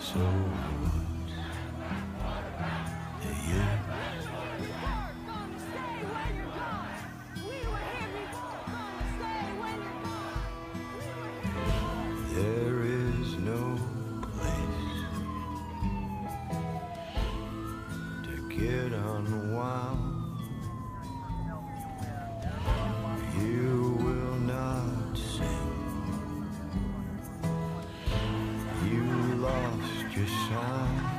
So what's the use? There is no place to get unwound. You will not sing. You lost your sound.